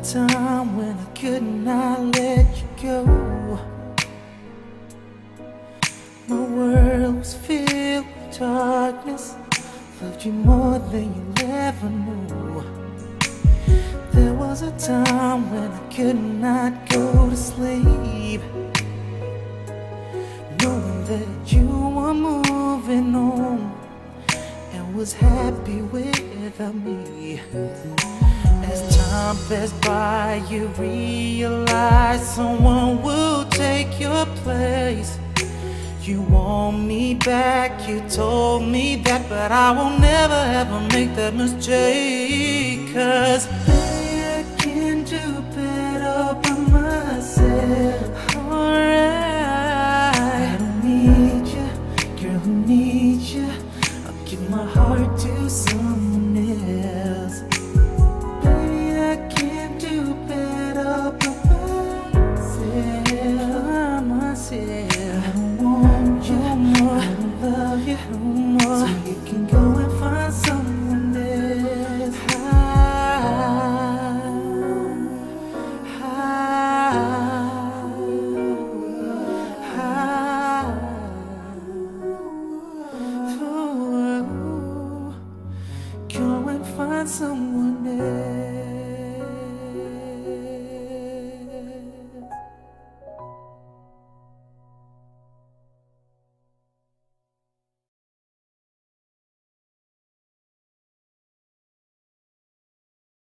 time when I could not let you go. My world was filled with darkness. Loved you more than you ever knew. There was a time when I could not go to sleep, knowing that you were moving on and was happy without me. As time passed by, you realize someone will take your place. You want me back, you told me that, but I will never ever make that mistake. 'Cause baby, I can do better by myself. Alright, I don't need you, girl, who needs you? I'll give my heart to someone else. Baby, I can do better by myself. No more, so you can go and find someone else. Go and find someone else.